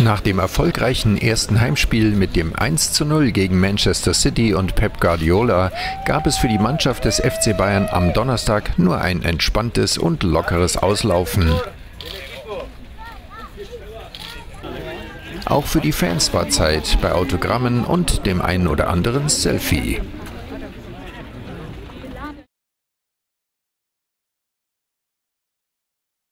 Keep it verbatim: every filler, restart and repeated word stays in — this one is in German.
Nach dem erfolgreichen ersten Heimspiel mit dem eins zu null gegen Manchester City und Pep Guardiola gab es für die Mannschaft des F C Bayern am Donnerstag nur ein entspanntes und lockeres Auslaufen. Auch für die Fans war Zeit bei Autogrammen und dem einen oder anderen Selfie.